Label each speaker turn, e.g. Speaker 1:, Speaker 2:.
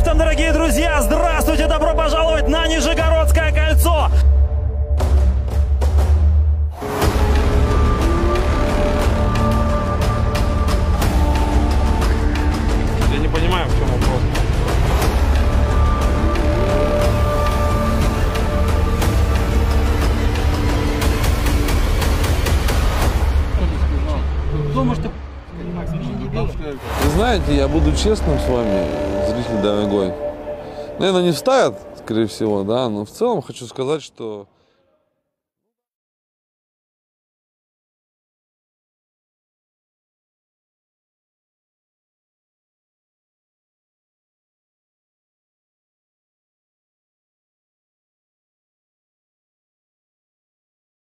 Speaker 1: этом, дорогие друзья! Здравствуйте! Добро пожаловать на Нижегородское кольцо!
Speaker 2: Я не понимаю, в чем вопрос.
Speaker 3: Вы знаете, я буду честным с вами, зритель дорогой. Наверное, не вставят, скорее всего, да, но в целом хочу сказать, что